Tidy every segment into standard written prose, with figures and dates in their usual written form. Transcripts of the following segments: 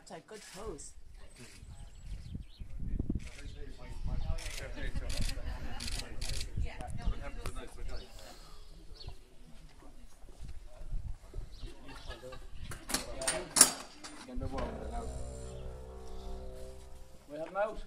a good pose. We have him out.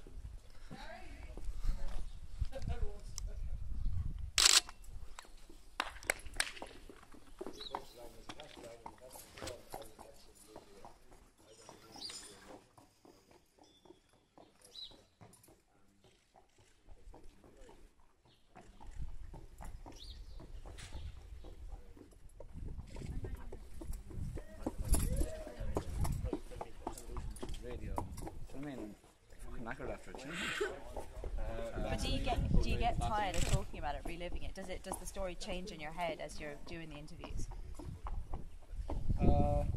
After it. But do you get tired of talking about it, reliving it? Does the story change in your head as you're doing the interviews?